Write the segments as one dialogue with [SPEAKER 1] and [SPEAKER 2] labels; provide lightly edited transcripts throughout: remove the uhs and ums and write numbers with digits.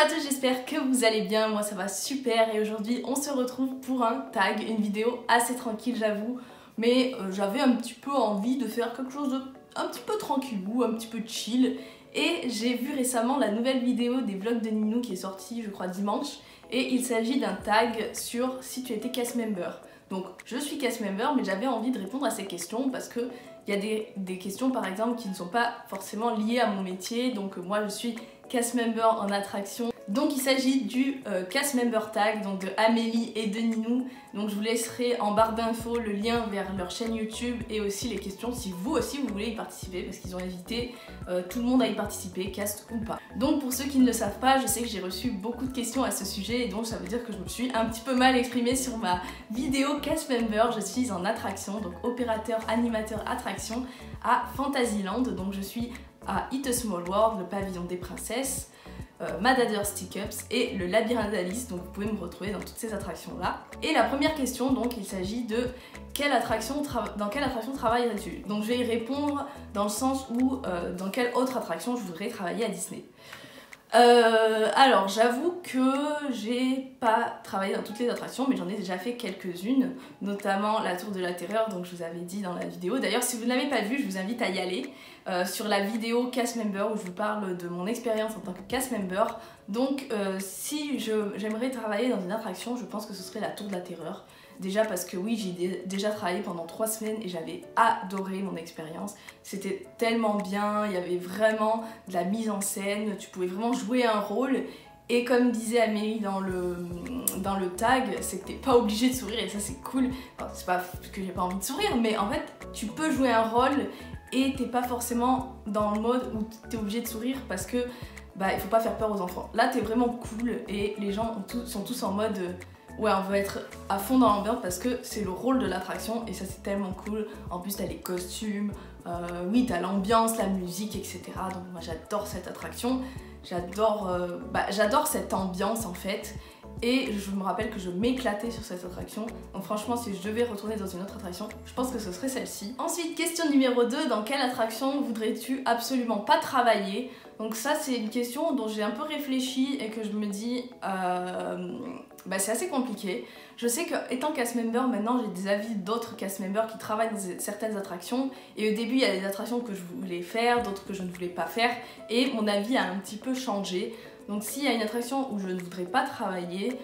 [SPEAKER 1] à tous, j'espère que vous allez bien, moi ça va super et aujourd'hui on se retrouve pour un tag, une vidéo assez tranquille j'avoue, mais j'avais un petit peu envie de faire quelque chose de un petit peu tranquillou, un petit peu chill et j'ai vu récemment la nouvelle vidéo des vlogs de Ninou qui est sortie je crois dimanche et il s'agit d'un tag sur si tu étais cast member. Donc je suis cast member mais j'avais envie de répondre à ces questions parce que il y a des questions par exemple qui ne sont pas forcément liées à mon métier, donc moi je suis cast member en attraction. Donc il s'agit du cast member tag donc de Amélie et de Ninou. Donc je vous laisserai en barre d'infos le lien vers leur chaîne YouTube et aussi les questions si vous aussi vous voulez y participer parce qu'ils ont invité tout le monde à y participer, cast ou pas. Donc pour ceux qui ne le savent pas, je sais que j'ai reçu beaucoup de questions à ce sujet et donc ça veut dire que je me suis un petit peu mal exprimée sur ma vidéo cast member. Je suis en attraction, donc opérateur animateur attraction à Fantasyland. Donc je suis à It's a Small World, le pavillon des princesses, Madador Stick-Ups et le labyrinthe d'Alice, donc vous pouvez me retrouver dans toutes ces attractions là. Et la première question donc il s'agit de dans quelle attraction travaillerais-tu? Donc je vais y répondre dans le sens où dans quelle autre attraction je voudrais travailler à Disney. Alors j'avoue que j'ai pas travaillé dans toutes les attractions mais j'en ai déjà fait quelques-unes, notamment la Tour de la Terreur, donc je vous avais dit dans la vidéo. D'ailleurs si vous ne l'avez pas vue, je vous invite à y aller sur la vidéo cast member où je vous parle de mon expérience en tant que cast member. Donc si j'aimerais travailler dans une attraction, je pense que ce serait la Tour de la Terreur. Déjà parce que oui, j'ai déjà travaillé pendant 3 semaines et j'avais adoré mon expérience. C'était tellement bien, il y avait vraiment de la mise en scène, tu pouvais vraiment jouer un rôle. Et comme disait Amélie dans le tag, c'est que t'es pas obligé de sourire et ça c'est cool. Enfin, c'est pas que j'ai pas envie de sourire, mais en fait tu peux jouer un rôle et t'es pas forcément dans le mode où t'es obligé de sourire parce que bah il faut pas faire peur aux enfants. Là t'es vraiment cool et les gens sont tous en mode ouais, on veut être à fond dans l'ambiance parce que c'est le rôle de l'attraction et ça c'est tellement cool. En plus t'as les costumes, oui t'as l'ambiance, la musique, etc. Donc moi j'adore cette attraction, j'adore cette ambiance en fait. Et je me rappelle que je m'éclatais sur cette attraction. Donc franchement si je devais retourner dans une autre attraction, je pense que ce serait celle-ci. Ensuite question numéro 2, dans quelle attraction voudrais-tu absolument pas travailler? Donc ça c'est une question dont j'ai un peu réfléchi et que je me dis c'est assez compliqué. Je sais que étant cast member maintenant j'ai des avis d'autres cast members qui travaillent dans certaines attractions et au début il y a des attractions que je voulais faire, d'autres que je ne voulais pas faire et mon avis a un petit peu changé. Donc s'il y a une attraction où je ne voudrais pas travailler,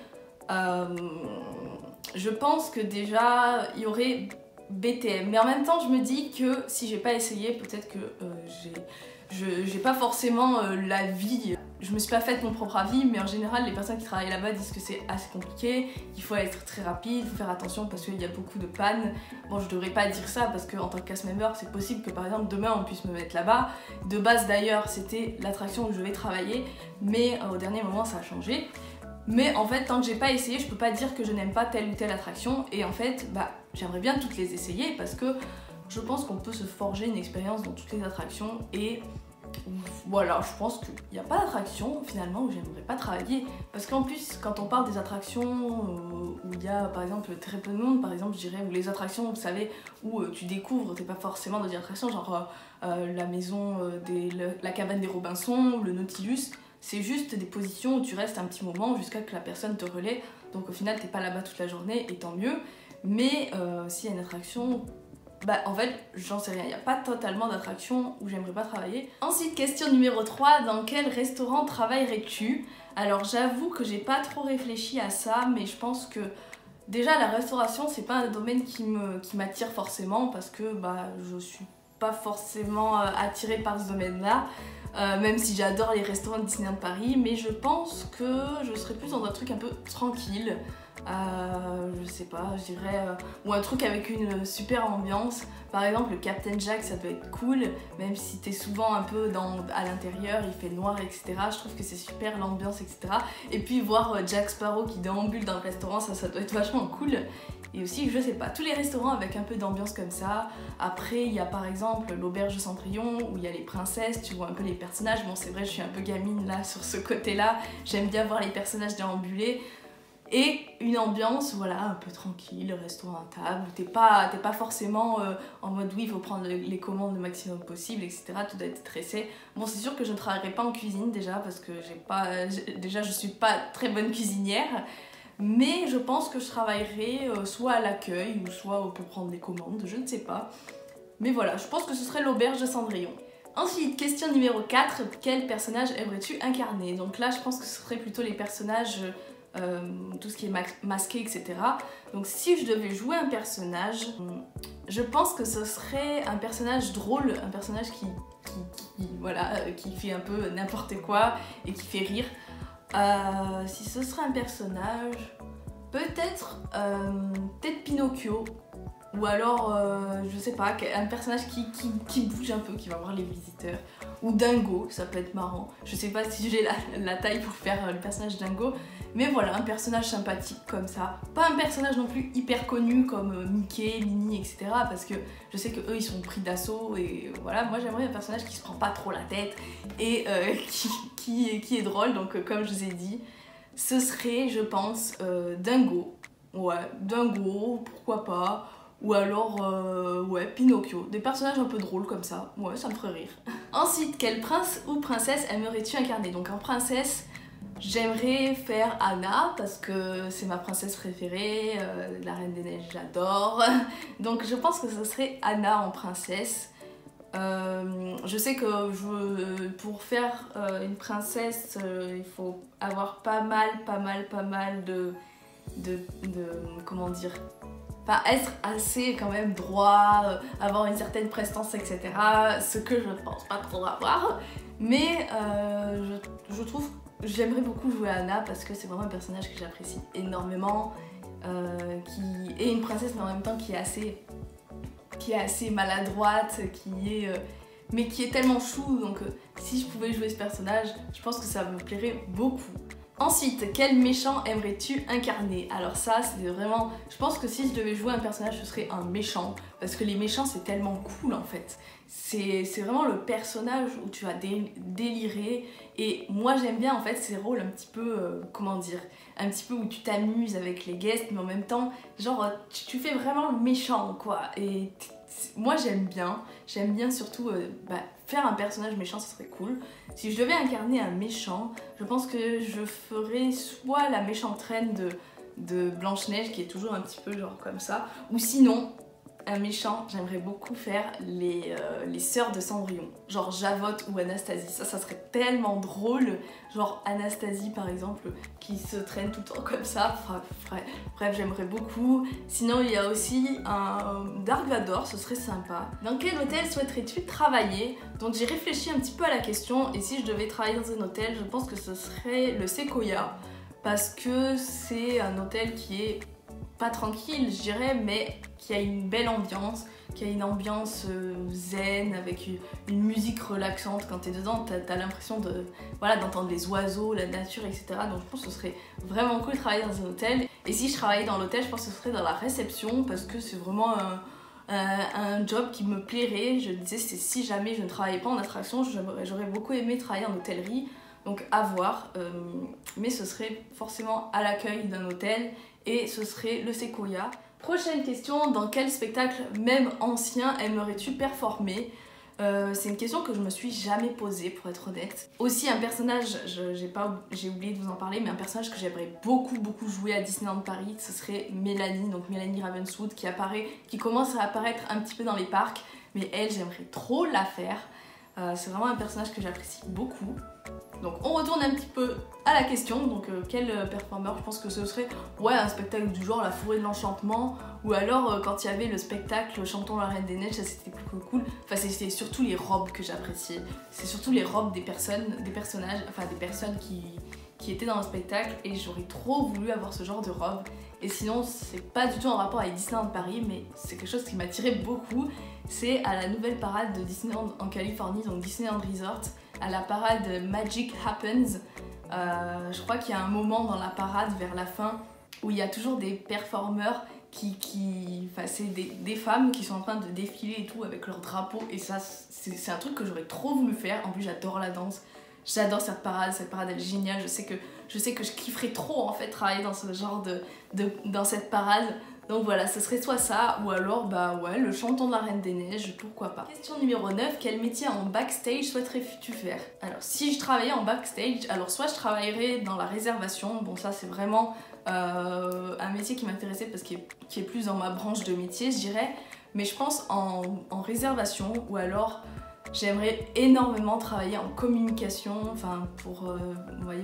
[SPEAKER 1] je pense que déjà il y aurait BTM. Mais en même temps je me dis que si j'ai pas essayé, peut-être que j'ai pas forcément l'avis. Je me suis pas faite mon propre avis, mais en général les personnes qui travaillent là-bas disent que c'est assez compliqué, qu'il faut être très rapide, il faut faire attention parce qu'il y a beaucoup de pannes. Bon je devrais pas dire ça parce qu'en tant que cast member c'est possible que par exemple demain on puisse me mettre là-bas. De base d'ailleurs c'était l'attraction où je vais travailler, mais au dernier moment ça a changé. Mais en fait tant que j'ai pas essayé je peux pas dire que je n'aime pas telle ou telle attraction et en fait j'aimerais bien toutes les essayer parce que je pense qu'on peut se forger une expérience dans toutes les attractions et voilà, je pense qu'il n'y a pas d'attraction finalement où j'aimerais pas travailler. Parce qu'en plus, quand on parle des attractions où il y a par exemple très peu de monde, par exemple je dirais, ou les attractions, vous savez, où tu découvres, t'es pas forcément dans des attractions, genre la maison, la cabane des Robinson, le Nautilus, c'est juste des positions où tu restes un petit moment jusqu'à que la personne te relaie. Donc au final, t'es pas là-bas toute la journée et tant mieux. Mais s'il y a une attraction, en fait j'en sais rien, il n'y a pas totalement d'attraction où j'aimerais pas travailler. Ensuite question numéro 3, dans quel restaurant travaillerais-tu? Alors j'avoue que j'ai pas trop réfléchi à ça mais je pense que déjà la restauration c'est pas un domaine qui m'attire forcément parce que je suis pas forcément attirée par ce domaine là. Même si j'adore les restaurants de Disneyland Paris, mais je pense que je serais plus dans un truc un peu tranquille. Je sais pas, je dirais ou un truc avec une super ambiance. Par exemple le Captain Jack ça doit être cool, même si t'es souvent un peu à l'intérieur, il fait noir etc. Je trouve que c'est super l'ambiance etc. Et puis voir Jack Sparrow qui déambule dans le restaurant, ça doit être vachement cool. Et aussi, je sais pas, tous les restaurants avec un peu d'ambiance comme ça. Après, il y a par exemple l'auberge Cendrillon où il y a les princesses, tu vois un peu les personnages. Bon, c'est vrai, je suis un peu gamine là sur ce côté-là. J'aime bien voir les personnages déambuler. Et une ambiance, voilà, un peu tranquille, restaurant à table, t'es pas forcément en mode oui, il faut prendre les commandes le maximum possible, etc. Tout doit être stressé. Bon, c'est sûr que je ne travaillerai pas en cuisine déjà, parce que déjà je suis pas très bonne cuisinière, mais je pense que je travaillerai soit à l'accueil, ou soit pour prendre des commandes, je ne sais pas. Mais voilà, je pense que ce serait l'auberge de Cendrillon. Ensuite, question numéro 4, quel personnage aimerais-tu incarner? Donc là, je pense que ce serait plutôt les personnages, tout ce qui est masqué, etc. Donc si je devais jouer un personnage, je pense que ce serait un personnage drôle, un personnage qui fait un peu n'importe quoi et qui fait rire. Si ce serait un personnage, peut-être Pinocchio. Ou alors, je sais pas, un personnage qui bouge un peu, qui va voir les visiteurs. Ou Dingo, ça peut être marrant. Je sais pas si j'ai la taille pour faire le personnage Dingo. Mais voilà, un personnage sympathique comme ça. Pas un personnage non plus hyper connu comme Mickey, Minnie, etc. Parce que je sais qu'eux, ils sont pris d'assaut. Et voilà, moi j'aimerais un personnage qui se prend pas trop la tête. Et qui est drôle. Donc comme je vous ai dit, ce serait, je pense, Dingo. Ouais, Dingo, pourquoi pas. Ou alors, ouais, Pinocchio. Des personnages un peu drôles comme ça. Ouais, ça me ferait rire. Ensuite, quel prince ou princesse aimerais-tu incarner? Donc en princesse, j'aimerais faire Anna parce que c'est ma princesse préférée. La Reine des Neiges, j'adore. Donc je pense que ce serait Anna en princesse. Je sais que pour faire une princesse, il faut avoir pas mal de comment dire, enfin, être assez quand même droit, avoir une certaine prestance, etc. Ce que je ne pense pas trop avoir. Mais je trouve que j'aimerais beaucoup jouer Anna parce que c'est vraiment un personnage que j'apprécie énormément, qui est une princesse mais en même temps qui est assez maladroite, mais qui est tellement chou. Donc si je pouvais jouer ce personnage, je pense que ça me plairait beaucoup. Ensuite, quel méchant aimerais-tu incarner? Alors ça, c'est vraiment... Je pense que si je devais jouer un personnage, ce serait un méchant. Parce que les méchants, c'est tellement cool en fait. C'est vraiment le personnage où tu vas délirer. Et moi, j'aime bien en fait ces rôles un petit peu... comment dire? Un petit peu où tu t'amuses avec les guests, mais en même temps, genre, tu fais vraiment le méchant, quoi. Et moi, j'aime bien surtout... faire un personnage méchant, ce serait cool. Si je devais incarner un méchant, je pense que je ferais soit la méchante reine de Blanche-Neige, qui est toujours un petit peu genre comme ça, ou sinon, un méchant, j'aimerais beaucoup faire les sœurs de Cendrillon, genre Javotte ou Anastasie. Ça serait tellement drôle, genre Anastasie par exemple, qui se traîne tout le temps comme ça. Bref, j'aimerais beaucoup. Sinon, il y a aussi un Dark Vador, ce serait sympa. Dans quel hôtel souhaiterais-tu travailler? Donc j'ai réfléchi un petit peu à la question, et si je devais travailler dans un hôtel, je pense que ce serait le Sequoia, parce que c'est un hôtel qui est pas tranquille, je dirais, mais qui a une belle ambiance, qui a une ambiance zen, avec une musique relaxante. Quand t'es dedans, t'as l'impression d'entendre les oiseaux, la nature, etc. Donc je pense que ce serait vraiment cool de travailler dans un hôtel. Et si je travaillais dans l'hôtel, je pense que ce serait dans la réception, parce que c'est vraiment un job qui me plairait. Je disais, c'est si jamais je ne travaillais pas en attraction, j'aurais beaucoup aimé travailler en hôtellerie. Donc à voir, mais ce serait forcément à l'accueil d'un hôtel, et ce serait le Sequoia. Prochaine question, dans quel spectacle, même ancien, aimerais-tu performer? C'est une question que je me suis jamais posée, pour être honnête. Aussi un personnage, j'ai oublié de vous en parler, mais un personnage que j'aimerais beaucoup jouer à Disneyland Paris, ce serait Mélanie, donc Mélanie Ravenswood, qui commence à apparaître un petit peu dans les parcs, mais elle, j'aimerais trop la faire. C'est vraiment un personnage que j'apprécie beaucoup. Donc on retourne un petit peu à la question, donc quel performeur? Je pense que ce serait un spectacle du genre La Forêt de l'Enchantement, ou alors quand il y avait le spectacle Chantons la Reine des Neiges, ça c'était plus cool. Enfin c'était surtout les robes que j'appréciais, c'est surtout les robes des personnages, enfin des personnes qui étaient dans le spectacle, et j'aurais trop voulu avoir ce genre de robe. Et sinon c'est pas du tout en rapport avec Disneyland Paris, mais c'est quelque chose qui m'attirait beaucoup. C'est à la nouvelle parade de Disneyland en Californie, donc Disneyland Resort, à la parade Magic Happens. Je crois qu'il y a un moment dans la parade vers la fin où il y a toujours des performeurs c'est des femmes qui sont en train de défiler et tout avec leur drapeau, et ça c'est un truc que j'aurais trop voulu faire. En plus j'adore la danse, j'adore cette parade elle est géniale, je sais que je kifferais trop en fait travailler dans ce genre dans cette parade. Donc voilà, ce serait soit ça, ou alors bah ouais, le chanton de la Reine des Neiges, pourquoi pas. Question numéro 9, quel métier en backstage souhaiterais-tu faire? Alors si je travaillais en backstage, alors soit je travaillerais dans la réservation, bon ça c'est vraiment un métier qui m'intéressait parce qu'il est plus dans ma branche de métier je dirais, mais je pense en réservation, ou alors j'aimerais énormément travailler en communication, enfin pour, vous voyez,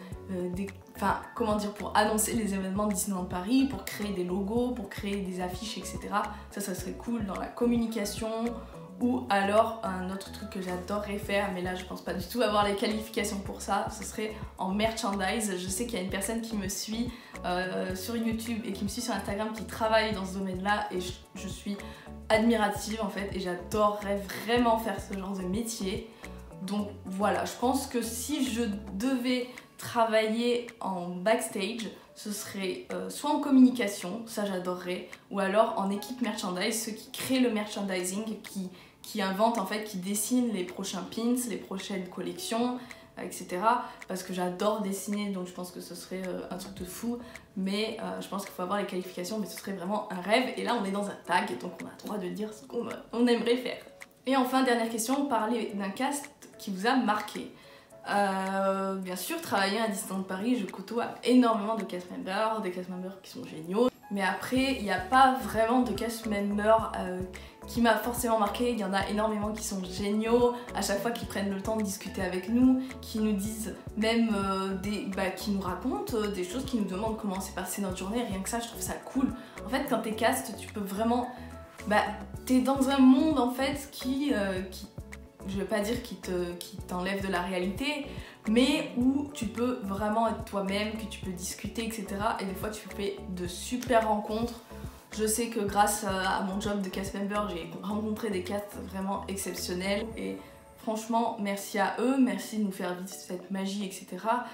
[SPEAKER 1] pour annoncer les événements de Disneyland Paris, pour créer des logos, pour créer des affiches, etc. Ça serait cool dans la communication. Ou alors un autre truc que j'adorerais faire, mais là je pense pas du tout avoir les qualifications pour ça, ce serait en merchandise. Je sais qu'il y a une personne qui me suit sur YouTube et qui me suit sur Instagram qui travaille dans ce domaine-là, et je suis admirative en fait, et j'adorerais vraiment faire ce genre de métier. Donc voilà, je pense que si je devais travailler en backstage, ce serait soit en communication, ça j'adorerais, ou alors en équipe merchandise, ceux qui créent le merchandising, qui inventent en fait, qui dessinent les prochains pins, les prochaines collections, etc. Parce que j'adore dessiner, donc je pense que ce serait un truc de fou, mais je pense qu'il faut avoir les qualifications, mais ce serait vraiment un rêve. Et là on est dans un tag, donc on a le droit de dire ce qu'on aimerait faire. Et enfin, dernière question, parler d'un cast qui vous a marqué. Bien sûr, travailler à Disneyland Paris, je côtoie énormément de cast members, des cast members qui sont géniaux. Mais après, il n'y a pas vraiment de cast members qui m'a forcément marqué. Il y en a énormément qui sont géniaux, à chaque fois qu'ils prennent le temps de discuter avec nous, qui nous disent même qui nous racontent des choses, qui nous demandent comment s'est passée notre journée. Rien que ça, je trouve ça cool. En fait, quand t'es cast, tu peux vraiment... t'es dans un monde en fait qui je vais pas dire qui t'enlève de la réalité, mais où tu peux vraiment être toi-même, que tu peux discuter, etc. Et des fois tu fais de super rencontres. Je sais que grâce à mon job de cast member, j'ai rencontré des casts vraiment exceptionnels, et franchement merci à eux, merci de nous faire vivre cette magie, etc.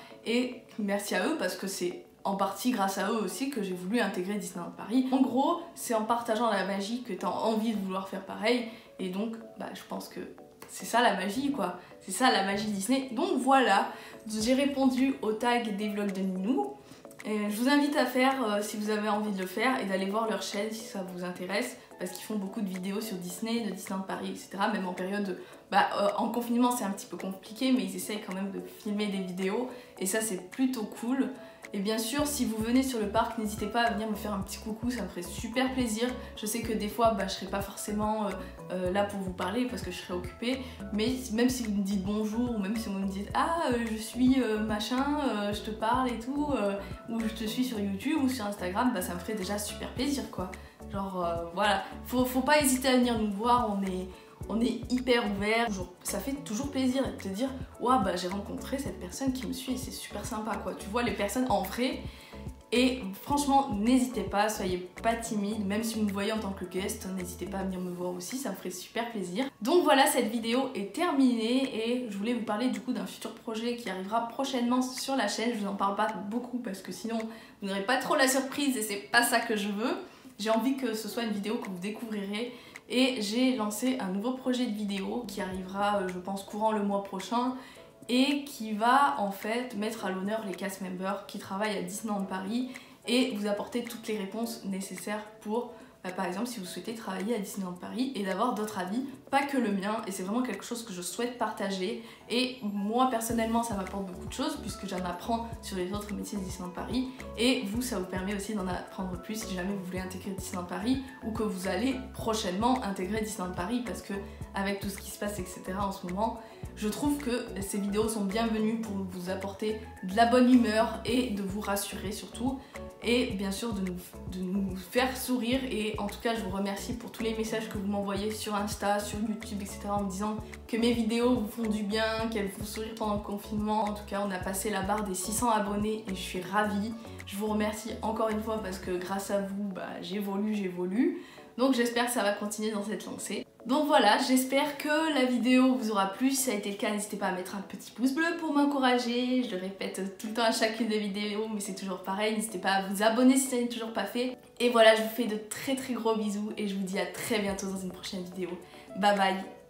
[SPEAKER 1] Et merci à eux parce que c'est en partie grâce à eux aussi que j'ai voulu intégrer Disneyland Paris. En gros, c'est en partageant la magie que tu as envie de vouloir faire pareil, et donc je pense que c'est ça la magie quoi, c'est ça la magie Disney. Donc voilà, j'ai répondu au tag des vlogs de Ninou. Et je vous invite à faire si vous avez envie de le faire, et d'aller voir leur chaîne si ça vous intéresse, parce qu'ils font beaucoup de vidéos sur Disney, de Disneyland Paris, etc. Même en période en confinement c'est un petit peu compliqué, mais ils essayent quand même de filmer des vidéos, et ça c'est plutôt cool. Et bien sûr, si vous venez sur le parc, n'hésitez pas à venir me faire un petit coucou, ça me ferait super plaisir. Je sais que des fois, je serai pas forcément là pour vous parler parce que je serai occupée, mais même si vous me dites bonjour, ou même si vous me dites je suis machin, je te parle et tout, ou je te suis sur YouTube ou sur Instagram, ça me ferait déjà super plaisir quoi. Genre voilà, faut pas hésiter à venir nous voir, on est hyper ouvert, ça fait toujours plaisir de te dire j'ai rencontré cette personne qui me suit et c'est super sympa quoi. Tu vois les personnes en vrai, et franchement n'hésitez pas, soyez pas timide, même si vous me voyez en tant que guest, n'hésitez pas à venir me voir aussi, ça me ferait super plaisir. Donc voilà, cette vidéo est terminée, et je voulais vous parler du coup d'un futur projet qui arrivera prochainement sur la chaîne. Je vous en parle pas beaucoup parce que sinon vous n'aurez pas trop la surprise, et c'est pas ça que je veux. J'ai envie que ce soit une vidéo que vous découvrirez. Et j'ai lancé un nouveau projet de vidéo qui arrivera, je pense, courant le mois prochain, et qui va en fait mettre à l'honneur les cast members qui travaillent à Disneyland Paris et vous apporter toutes les réponses nécessaires pour, par exemple, si vous souhaitez travailler à Disneyland Paris, et d'avoir d'autres avis, pas que le mien. Et c'est vraiment quelque chose que je souhaite partager, et moi personnellement ça m'apporte beaucoup de choses puisque j'en apprends sur les autres métiers de Disneyland Paris, et vous, ça vous permet aussi d'en apprendre plus si jamais vous voulez intégrer Disneyland Paris, ou que vous allez prochainement intégrer Disneyland Paris, parce que avec tout ce qui se passe, etc. en ce moment, je trouve que ces vidéos sont bienvenues pour vous apporter de la bonne humeur et de vous rassurer surtout, et bien sûr de nous faire sourire. Et en tout cas, je vous remercie pour tous les messages que vous m'envoyez sur Insta, sur YouTube, etc. en me disant que mes vidéos vous font du bien, qu'elles vous font sourire pendant le confinement. En tout cas, on a passé la barre des 600 abonnés et je suis ravie. Je vous remercie encore une fois parce que grâce à vous, j'évolue. Donc j'espère que ça va continuer dans cette lancée. Donc voilà, j'espère que la vidéo vous aura plu. Si ça a été le cas, n'hésitez pas à mettre un petit pouce bleu pour m'encourager. Je le répète tout le temps à chacune des vidéos, mais c'est toujours pareil. N'hésitez pas à vous abonner si ça n'est toujours pas fait. Et voilà, je vous fais de très gros bisous et je vous dis à très bientôt dans une prochaine vidéo. Bye bye!